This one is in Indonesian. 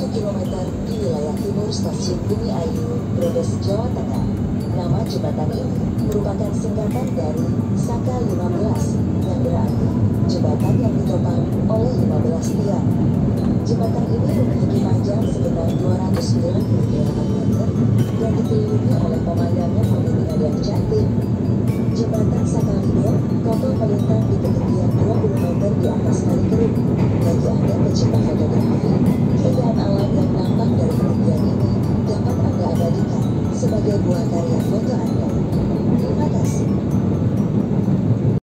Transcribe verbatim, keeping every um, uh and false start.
kilometer di wilayah timur Stasiun Bumi Ayu, Brebes, Jawa Tengah. Nama jembatan ini merupakan singkatan dari Saka lima belas yang berarti jembatan yang ditopang oleh lima belas tiang. Jembatan ini memiliki panjang sekitar dua ratus sembilan puluh delapan meter dan dikelilingi oleh pemandangan pegunungan yang cantik. Jembatan Sakalidor kokoh melintang di ketinggian dua puluh meter di atas kali Keruk. Bagi Anda pecinta fotografi, keindahan alam yang nampak dari ketinggian ini dapat Anda abadikan sebagai buah karya